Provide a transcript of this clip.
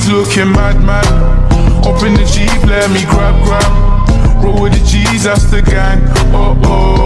G's looking mad, mad. Up in the Jeep, let me grab. Roll with the G's, that's the gang. Oh, oh.